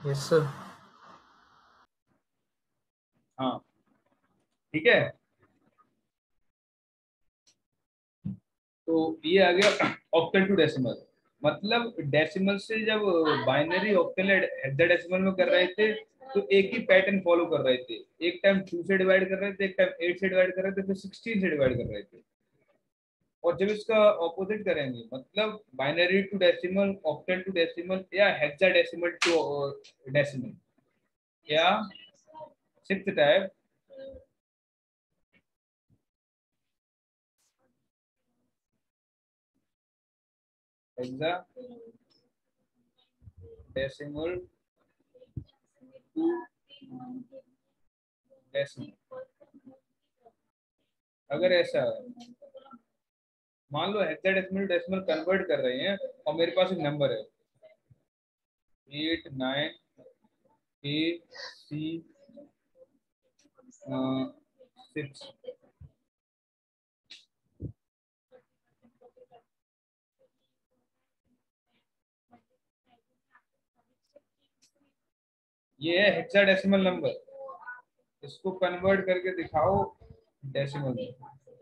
Yes sir. हाँ ठीक है। तो ये आ गया ऑक्टल टू डेसिमल। मतलब डेसिमल से जब बाइनरी ऑक्टल हेक्साडेसिमल में कर रहे थे तो एक ही पैटर्न फॉलो कर रहे थे। एक टाइम 2 से डिवाइड कर रहे थे, एक टाइम 8 से डिवाइड कर रहे थे, फिर 16 से डिवाइड कर रहे थे। और जब इसका ऑपोजिट करेंगे, मतलब binary to decimal, octal to decimal या हेक्साडेसिमल टू डेसिमल, या six type hexadecimal to decimal, अगर ऐसा मान लो हेक्साडेसिमल डेसिमल कन्वर्ट कर रहे हैं और मेरे पास एक नंबर है 89AC6, ये है हेक्साडेसिमल नंबर। इसको कन्वर्ट करके दिखाओ डेसिमल में।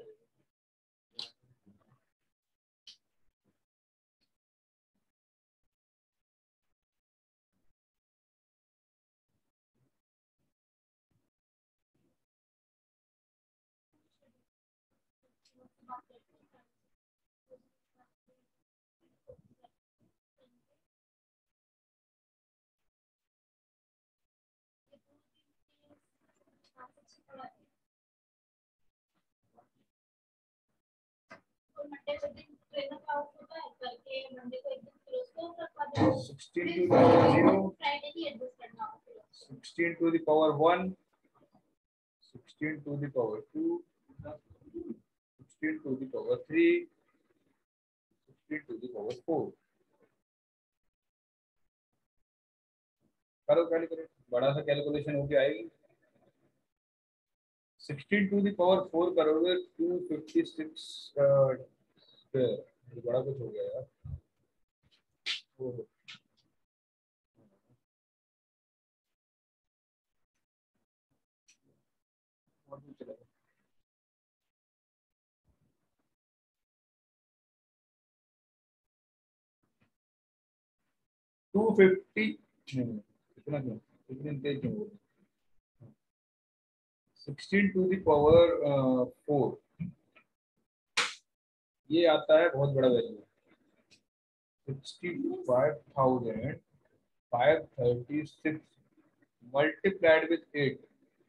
Sixteen to zero, 16 to the power 1, 16 to the power 2, 16 to the power 3, 16 to the power 4। करो कैलकुलेट, बड़ा सा कैलकुलेशन होके आएगी। 16 to the power 4 करोगे 256 स्क्वायर, बड़ा कुछ हो गया यार। ओहो, और कुछ चलेगा। 250 नहीं, इतना क्यों, इतने तेज क्यों बोल रहे? 16 to the power 4, ये आता है बहुत बड़ा वैल्यू, 65,536 मल्टीप्लाइड विथ 8,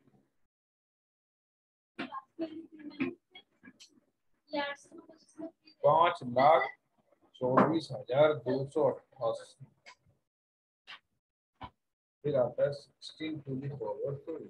5,24,288। फिर आता है 16 to the power 4।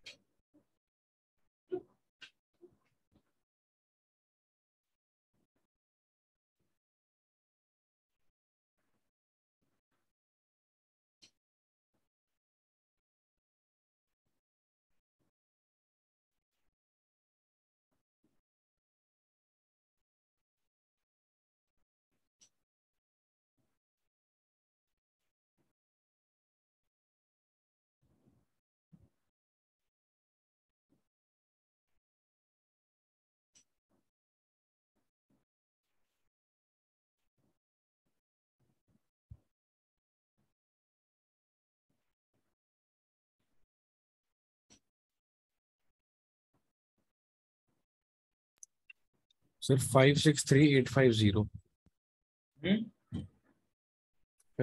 Sir 563850। Sir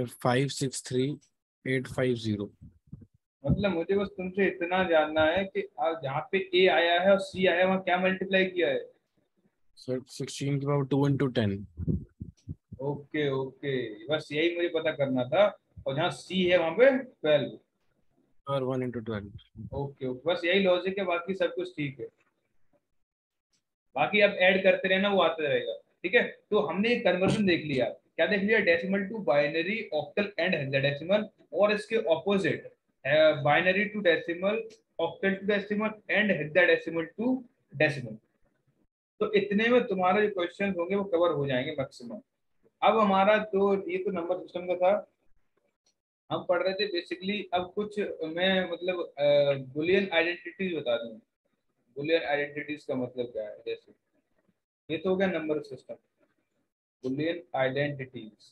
563850। मतलब मुझे बस तुमसे इतना जानना है कि जहाँ पे ए आया है और सी आया है वहाँ क्या मल्टीप्लाई किया है। सर 16 की पावर 2 into 10। ओके ओके, बस यही मुझे पता करना था। और जहाँ सी है वहाँ पे 12। और 1 into 12। ओके ओके, बस यही लॉजिक है, बाकी सब कुछ ठीक है। बाकी अब ऐड करते रहना, वो आता रहेगा। ठीक है, तो हमने एक कन्वर्जन देख लिया। क्या देख लिया? Decimal to binary, octal and hexadecimal. और इसके opposite binary to decimal, octal to decimal and hexadecimal to decimal. तो इतने में तुम्हारे जो क्वेश्चन होंगे वो कवर हो जाएंगे मैक्सिमम। अब हमारा तो ये तो नंबर सिस्टम का था। हम पढ़ रहे थे बेसिकली। अब कुछ मैं मतलब बुलियन आइडेंटिटीज बता दूं। बुलियन आइडेंटिटीज का मतलब क्या है? जैसे ये तो हो गया number system. Boolean identities,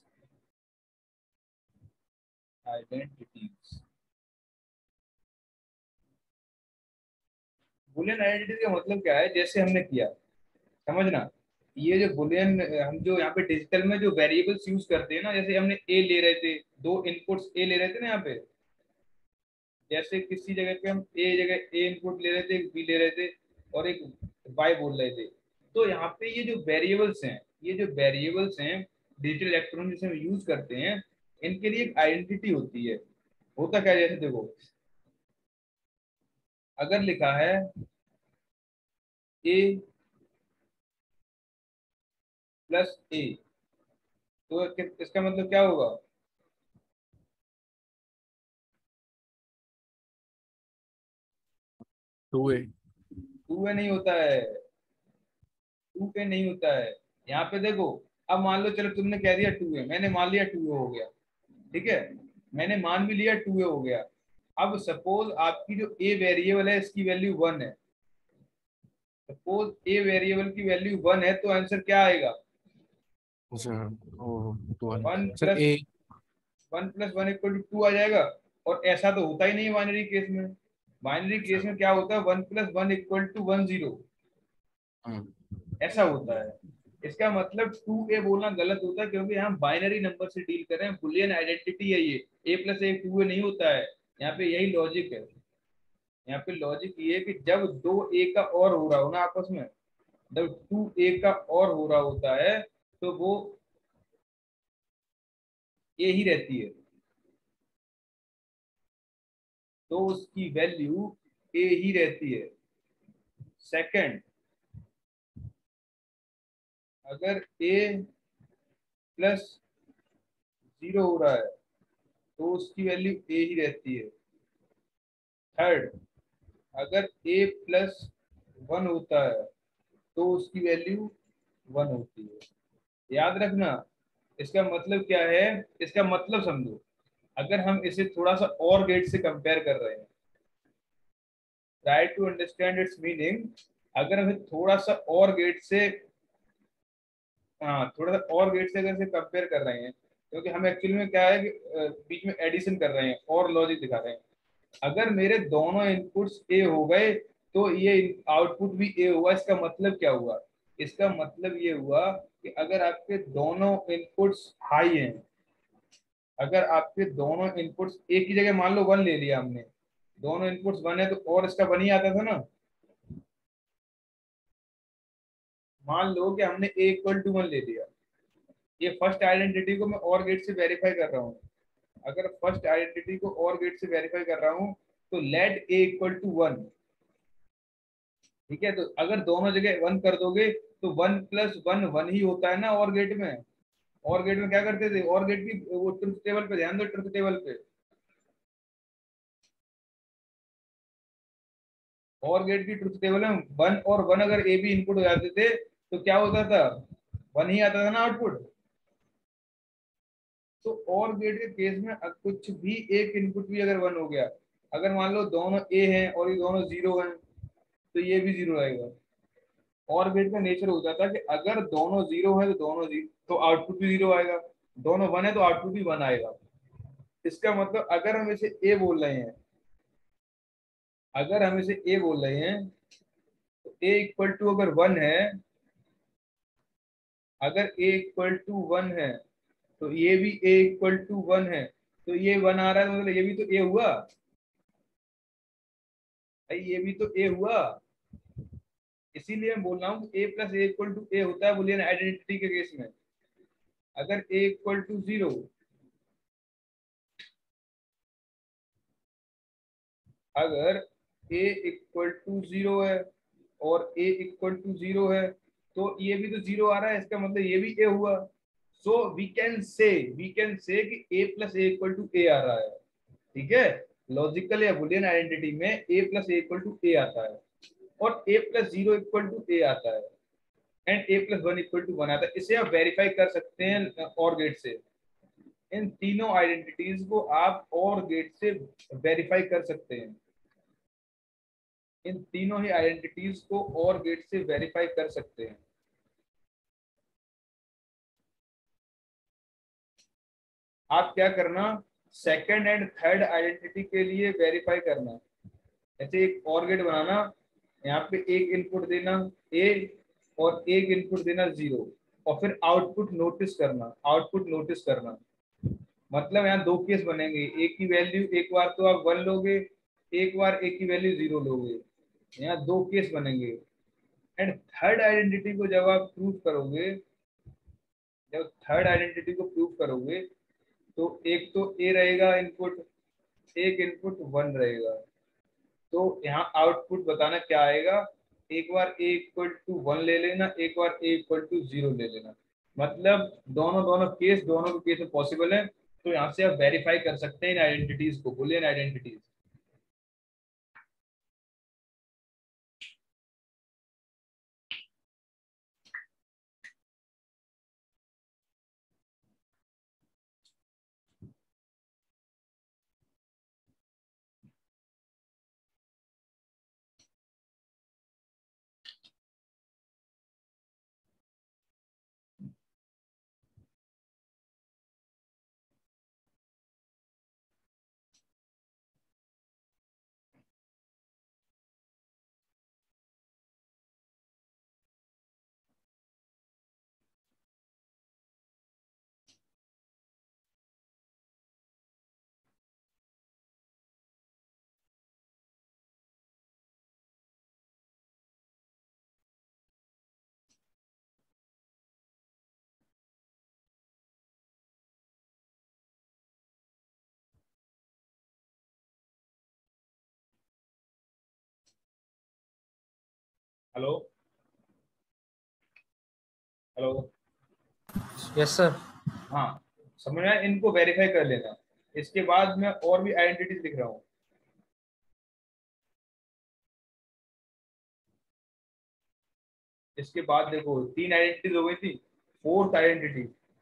identities Boolean identity का मतलब क्या है? जैसे हमने किया, समझना, ये जो बुलियन, हम जो यहाँ पे डिजिटल में जो वेरिएबल्स यूज करते हैं ना, जैसे हमने ए ले रहे थे, दो इनपुट्स ए ले रहे थे ना यहाँ पे। जैसे किसी जगह पे हम ए इनपुट ले रहे थे, एक बी ले रहे थे, और एक वाई बोल रहे थे। तो यहाँ पे ये जो वेरिएबल्स हैं, ये जो वेरिएबल्स हैं डिजिटल इलेक्ट्रॉनिक जिसे हम यूज करते हैं, इनके लिए एक आइडेंटिटी होती है। होता क्या है, जैसे देखो, अगर लिखा है ए प्लस ए, तो इसका मतलब क्या होगा? 2A। टू ए नहीं होता है, टू पे नहीं होता है। यहाँ पे देखो, अब मान लो, चलो तुमने कह दिया टू ए, मैंने मान लिया टू ए हो गया, ठीक है, मैंने मान भी लिया टू ए हो गया। अब सपोज आपकी जो ए वेरिएबल है इसकी वैल्यू वन है। सपोज ए वेरिएबल की वैल्यू वन है, तो आंसर क्या आएगा? अच्छा, ओ तो one sir plus A. One plus one equal to two आ जाएगा। और ऐसा तो होता ही नहीं बाइनरी केस में। बाइनरी अच्छा। केस में क्या होता है? One plus one equal to one zero, हाँ। ऐसा होता है। इसका मतलब टू ए बोलना गलत होता है, क्योंकि हम बाइनरी नंबर से डील कर रहे हैं, बुलियन आइडेंटिटी है ये। ए प्लस ए टू ए नहीं होता है। यहाँ पे यही लॉजिक है। यहाँ पे लॉजिक ये है कि जब दो ए का और हो रहा हो ना आपस में, जब टू ए का और हो रहा होता है, तो वो ए ही रहती है, तो उसकी वैल्यू ए ही रहती है। सेकंड, अगर ए प्लस जीरो हो रहा है, तो उसकी वैल्यू ए ही रहती है। थर्ड, अगर ए प्लस वन होता है, तो उसकी वैल्यू वन होती है। याद रखना, इसका मतलब क्या है? इसका मतलब समझो, अगर हम इसे थोड़ा सा और गेट से कंपेयर कर रहे हैं, try to understand its meaning. अगर हमें थोड़ा सा और गेट से, हाँ, थोड़ा सा और गेट से अगर इसे कंपेयर कर रहे हैं, क्योंकि हम एक्चुअली में क्या है कि बीच में एडिशन कर रहे हैं और लॉजिक दिखा रहे हैं। अगर मेरे दोनों इनपुट्स ए हो गए, तो ये आउटपुट भी ए हुआ। इसका मतलब क्या हुआ? इसका मतलब ये हुआ कि अगर आपके दोनों इनपुट्स हाई हैं, अगर आपके दोनों इनपुट्स एक ही जगह, मान लो वन ले लिया हमने, दोनों इनपुट्स वन है, तो और इसका वन ही आता था ना। मान लो कि हमने ए इक्वल टू वन ले लिया, ये फर्स्ट आइडेंटिटी को मैं और गेट से वेरीफाई कर रहा हूँ। अगर फर्स्ट आइडेंटिटी को और गेट से वेरीफाई कर रहा हूँ, तो let A equal to one, ठीक है। तो अगर दोनों जगह वन कर दोगे, तो वन प्लस वन वन ही होता है ना और गेट में। और गेट में क्या करते थे? और गेट की वो ट्रुथ टेबल पे ध्यान दो, ट्रुथ टेबल पे। और गेट की ट्रुथ टेबल में वन और वन अगर ए बी इनपुट हो जाते थे, तो क्या होता था? वन ही आता था ना आउटपुट। तो और गेट के केस में कुछ भी एक इनपुट भी अगर वन हो गया, अगर मान लो दोनों ए हैं और ये दोनों जीरो हैं, तो ये भी जीरो आएगा। और गेट का नेचर होता था कि अगर दोनों जीरो है तो दोनों जीरो, तो आउटपुट भी जीरो आएगा। दोनों वन है तो आउटपुट भी वन आएगा। इसका मतलब अगर हम इसे ए बोल रहे हैं, अगर हम इसे ए बोल रहे हैं, तो ए इक्वल टू अगर वन है, अगर ए इक्वल टू वन है, तो ये भी ए इक्वल टू वन है, तो ये वन आ रहा है, मतलब ये भी तो ए हुआ भाई, ये भी तो ए हुआ। इसीलिए मैं बोल रहा हूँ A plus A equal to A होता है बुलियन आइडेंटिटी के केस में। अगर ए इक्वल टू जीरो, अगर ए इक्वल टू जीरो है और ए इक्वल टू जीरो है, तो ये भी तो जीरो आ रहा है, इसका मतलब ये भी ए हुआ। सो वी कैन से कि A plus A equal to A आ रहा है, ठीक है। लॉजिकल या बुलियन आइडेंटिटी में A plus A equal to A आता है, और A plus zero equal to A आता है, and A plus one equal to one आता है। इसे आप वेरीफाई कर सकते हैं और गेट से। इन तीनों आइडेंटिटीज को आप और गेट से वेरीफाई कर सकते हैं। इन तीनों ही आइडेंटिटीज को और गेट से वेरीफाई कर सकते हैं। आप क्या करना, सेकंड एंड थर्ड आइडेंटिटी के लिए वेरीफाई करना। ऐसे एक और गेट बनाना, यहाँ पे एक इनपुट देना ए और एक इनपुट देना 0, और फिर आउटपुट नोटिस करना, आउटपुट नोटिस करना। मतलब यहाँ दो केस बनेंगे, एक की वैल्यू एक बार तो आप 1 लोगे, एक बार एक की वैल्यू 0 लोगे। यहाँ दो केस बनेंगे। एंड थर्ड आइडेंटिटी को जब आप प्रूव करोगे, जब थर्ड आइडेंटिटी को प्रूव करोगे, तो एक तो ए रहेगा इनपुट, एक इनपुट 1 रहेगा। तो यहाँ आउटपुट बताना क्या आएगा, एक बार ए इक्वल टू 1 ले लेना, एक बार ए इक्वल टू 0 ले लेना। मतलब दोनों दोनों केस, दोनों के केस में पॉसिबल है। तो यहाँ से आप वेरीफाई कर सकते हैं इन आइडेंटिटीज को, Boolean identities. Hello hello. Yes sir. हाँ, समझ में आया? इनको वेरीफाई कर लेना। इसके बाद मैं और भी आइडेंटिटीज लिख रहा हूँ। इसके बाद देखो, 3 आइडेंटिटीज हो गई थी। Fourth identity,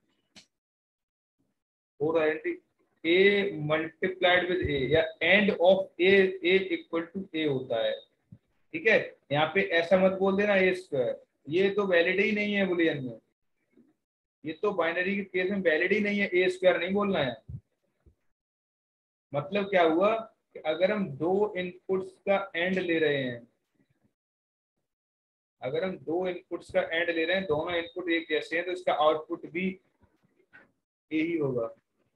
fourth identity A multiplied with A, या and of A, A equal to A होता है। ठीक है, यहाँ पे ऐसा मत बोल देना ए स्क्वायर, ये तो वैलिड ही नहीं है बुलियन में। ये तो बाइनरी के केस में वैलिड ही नहीं है, ए स्क्वायर नहीं बोलना है। मतलब क्या हुआ कि अगर हम दो इनपुट्स का एंड ले रहे हैं, अगर हम दो इनपुट्स का एंड ले रहे हैं, दोनों इनपुट एक जैसे हैं, तो इसका आउटपुट भी ए ही होगा।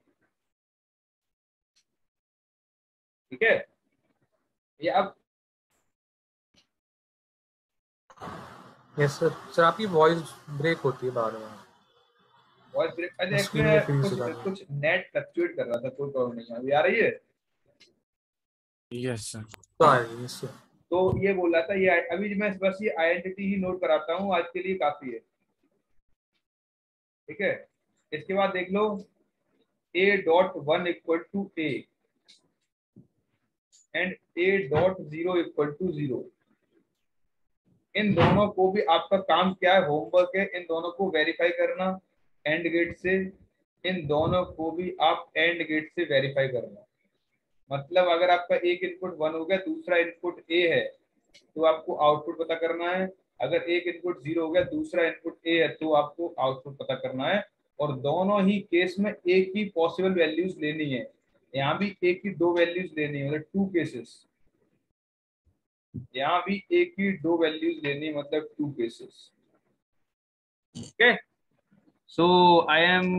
ठीक है, ये अब यस सर। सर आपकी वॉइस ब्रेक होती है बार बार। वॉइस ब्रेक, अच्छा स्क्रीन में एक्चुअली फ्रीज हो जाता है। कुछ नेट फ्लक्चुएट कर रहा था, कोई प्रॉब्लम नहीं है। अभी आ रही है? Yes sir. तो आ रही है, यस सर। तो ये बोल रहा था, ये अभी मैं बस ये आइडेंटिटी ही नोट कराता हूँ, आज के लिए काफी है। ठीक है, इसके बाद देख लो, A dot 1 equal to A and A dot 0 equal to 0। इन दोनों को भी आपका काम क्या है, होमवर्क है, इन दोनों को वेरीफाई करना एंड गेट से। इन दोनों को भी आप एंड गेट से वेरीफाई करना। मतलब अगर आपका एक इनपुट 1 हो गया, दूसरा इनपुट ए है, तो आपको आउटपुट पता करना है। अगर एक इनपुट 0 हो गया, दूसरा इनपुट ए है, तो आपको आउटपुट पता करना है। और दोनों ही केस में एक ही पॉसिबल वैल्यूज लेनी है। यहाँ भी एक ही दो वैल्यूज लेनी है, मतलब 2 केसेस। यहाँ भी एक ही दो वैल्यूज लेनी, मतलब 2 cases. Okay, so I am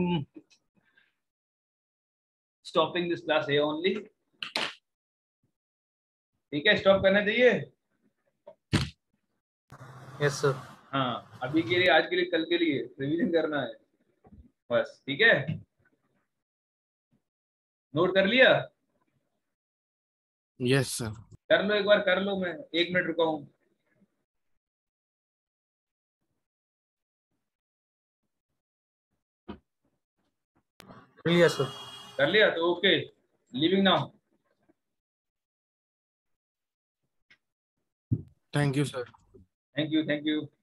stopping this class here only. ठीक है, स्टॉप करना चाहिए। Yes sir. हाँ, अभी के लिए, आज के लिए, कल के लिए रिवीजन करना है बस। ठीक है, नोट कर लिया? Yes sir. कर लो, एक बार कर लो, मैं 1 मिनट रुका हूँ। Yes sir. कर लिया तो okay, leaving now. Thank you sir. Thank you, thank you.